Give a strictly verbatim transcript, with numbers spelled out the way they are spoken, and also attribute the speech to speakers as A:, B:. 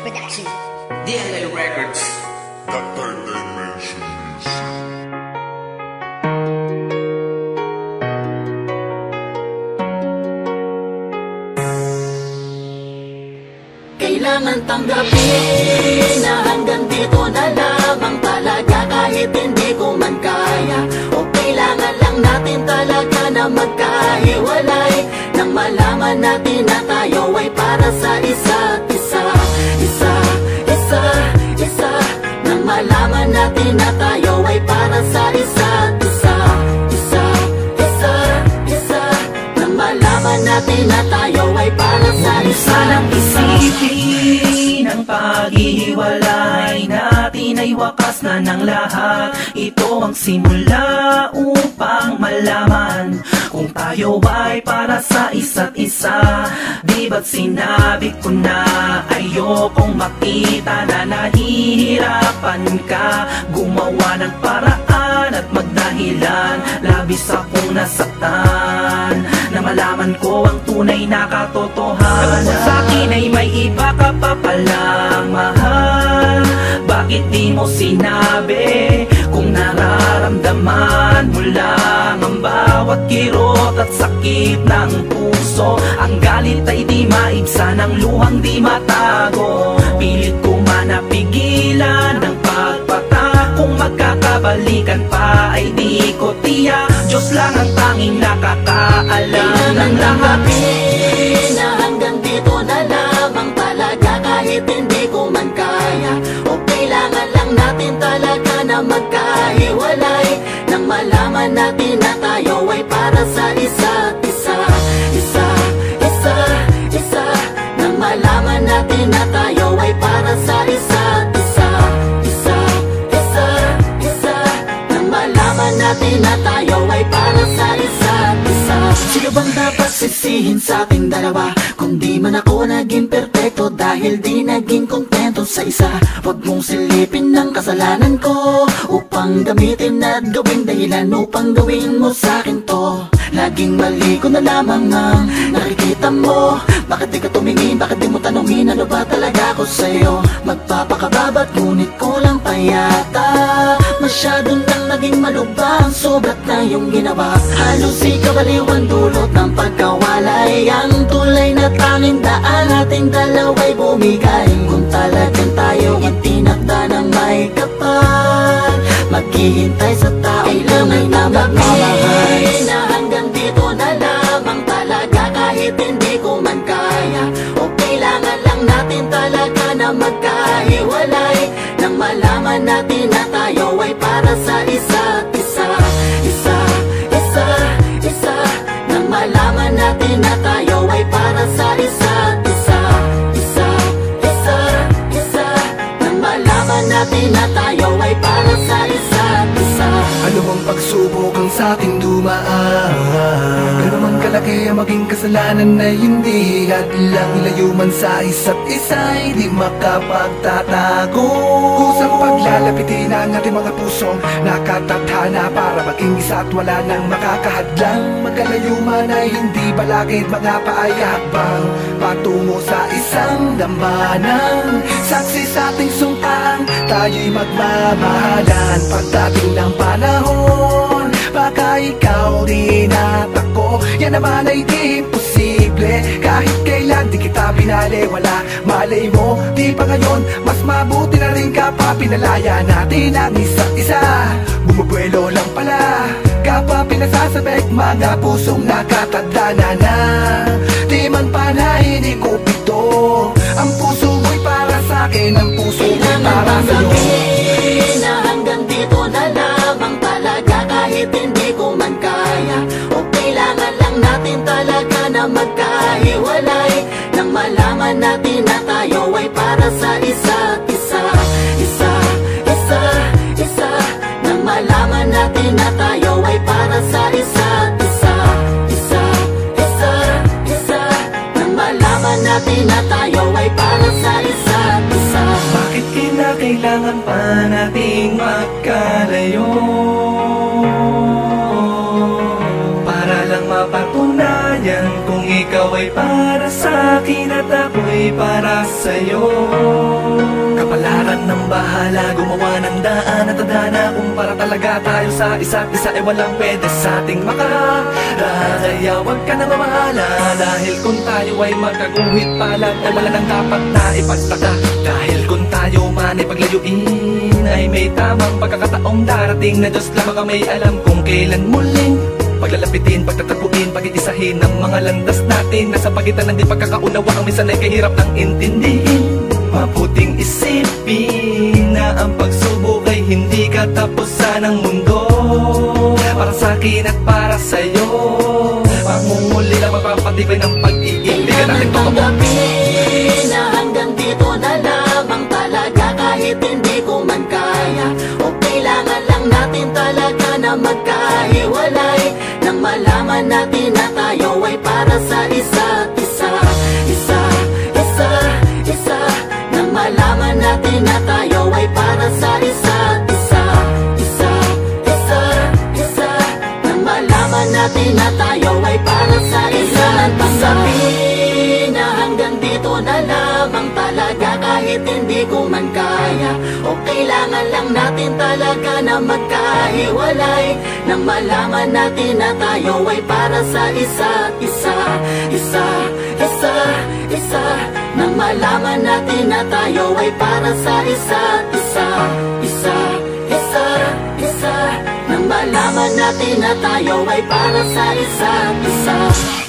A: Production.
B: D L A Records.
C: The third dimension music.
D: Kailangan tanggapin na hanggang dito na lamang talaga, kahit hindi ko man kaya. O kailangan lang natin talaga na magkahiwalay, nang malaman natin na tayo ay para sa isa't isa. Isa, isa, isa. Nang malaman natin na tayo ay para sa isa't isa. Isa, isa, isa. Nang malaman natin na tayo ay para sa isa't
E: Sanang isipin ang paghihiwalay natin ay wakas na ng lahat. Ito ang simula upang malaman kung tayo ay para sa isa't isa. Di ba't sinabi ko na ayokong makita na nahihirapan ka, gumawa ng paraan at magdahilan. Labis akong nasaktan na malaman ko ang tunay na katotohanan. Kung sa'kin ay may iba ka pa palang mahal, bakit di mo sinabi? Kung nararamdaman mo lang ang bawat kirot at sakit ng puso, ang galit ay di maibsan, ang luhang di matago. Pilit ko man napigilan ang pagpata, kung magkakabalikan pa ay di ko tiyak. Diyos lang ang tanging nakakaalam ng lahat.
D: Na hanggang dito na lamang talaga, kahit hindi ko man kaya. O kailangan lang natin talaga na magkahiwalay, nang malaman natin na tayo ay para sa isa't isa. Isa, isa, isa. Nang malaman natin na tayo ay para sa isa't isa. Isa, isa, isa. Nang malaman natin na tayo ay para sa isa't isa. Sino bang dapat sisihin sa ating dalawa kung di man ako naging perpekto dahil di naging kontento sa isa? Huwag mong silipin ng kasalanan ko upang gamitin at gawing dahilan upang gawin mo sa akin to. Laging mali ko na lamang ang nakikita mo. Bakit di ka tumingin, bakit di mo tanungin ano ba talaga ako sa'yo? Magpapakababat ngunit kulang pa yata, masyado nang naging malubhang, sobrat na yung ginawa. Halos ikaw baliwan dulot ng pagkawalay, ang tulay na tanging daan ating dalawa'y bumigay. Kung talagang tayo ang tinakda ng may kapal, maghihintay sa tao tunay na magmamahal. Na hanggang dito na lamang talaga, kahit hindi ko man kaya. O kailangan lang natin talaga na magkahiwalay, nang malaman natin na tayo ay para sa isa't isa. Isa, isa, isa. Nang malaman natin na tayo ay para sa isa't isa. Isa, isa, isa. Nang malaman natin na tayo ay para sa isa't isa.
F: Ano bang pagsubok ang sa ating dumaan? Pero man kalaki ang maging kasalanan na hindi hadlang ilayo man sa isa't isa'y di makapagtatago. Kusang paglalapitin ang ating mga pusong nakatadhana para maging isa at wala nang makakahadlang. Magkalayo man ay hindi balakid, mga paayakbang patungo sa isang dambana. Saksi sa ating sungkaan, tayo'y magmamahalan. Pagdating ng panahon, baka ikaw din at ako, yan naman ay di imposible. Kahit kailan di kita binaliwala, malay mo, di pa ngayon, mas mabuti na rin kapwa pinalaya natin ang isa't isa. Bumubuelo lang pala kapwa pinasasabik, mga pusong nakatadhana na di man panahin ikupito. Ang puso mo'y para sa'kin, ang puso mo'y para sa'yo.
D: Na hanggang dito na lamang talaga, kahit hindi ko man kaya. O kailangan lang natin talaga na magkahiwalay, nang malaman natin na tayo ay para sa isa't isa. Isa, isa, isa. Nang malaman natin na tayo ay para sa isa't isa. Isa, isa, isa. Nang malaman natin na tayo ay para sa isa't isa.
E: Bakit kinakailangan pa nating magkalayo? Para lang mapatunayan kung ikaw ay para sa akin at ako'y para sa'yo.
F: bahala gumawa ng daan at tadhana kung para talaga tayo sa isa't isa ay walang pwede sa ating makaharap. Kaya wag ka na mamahala, dahil kung tayo ay magkaguhit palad ay wala nang dapat na ipagtaka. Dahil kung tayo man ay paglayuin ay may tamang pagkakataong darating na Diyos lamang ang may alam kung kailan muling paglalapitin, pagtataguin, pag-iisahin ng mga landas natin. Nasa pagitan ng di pagkakaunawa ang minsan ay kahirap ng intindihin. Mabuting isipin na ang pagsubok ay hindi katapusan ng mundo. Para sa akin at para sa'yo, pangunguli lang magpapatibay ng pag-iibig natin totoo.
D: Na hanggang dito na lamang talaga, kahit hindi ko man kaya, o kailangan lang natin talaga na magkahiwalay, nang malaman natin na tayo ay para sa isa't isa. Isa, isa, isa, nang malaman natin na tayo ay para sa isa't isa. Isa, isa, isa, nang malaman natin na tayo ay para sa isa't isa. Na hanggang dito na lamang talaga, kahit hindi ko man kaya, o kailangan lang natin talaga na magkahiwalay, nang malaman natin na tayo ay para sa isa't isa. Isa, isa, isa, nang malaman natin na tayo ay para sa isa't isa. Isa, isa, isa, nang malaman natin na tayo ay para sa isa't isa.